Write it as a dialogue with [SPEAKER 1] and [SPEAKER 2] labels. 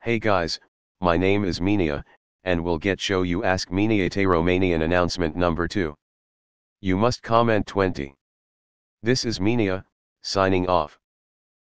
[SPEAKER 1] Hey guys, my name is Mihnea, and we'll get show you Ask MihneaTehRomanian announcement number 2. You must comment 20. This is Mihnea, signing off.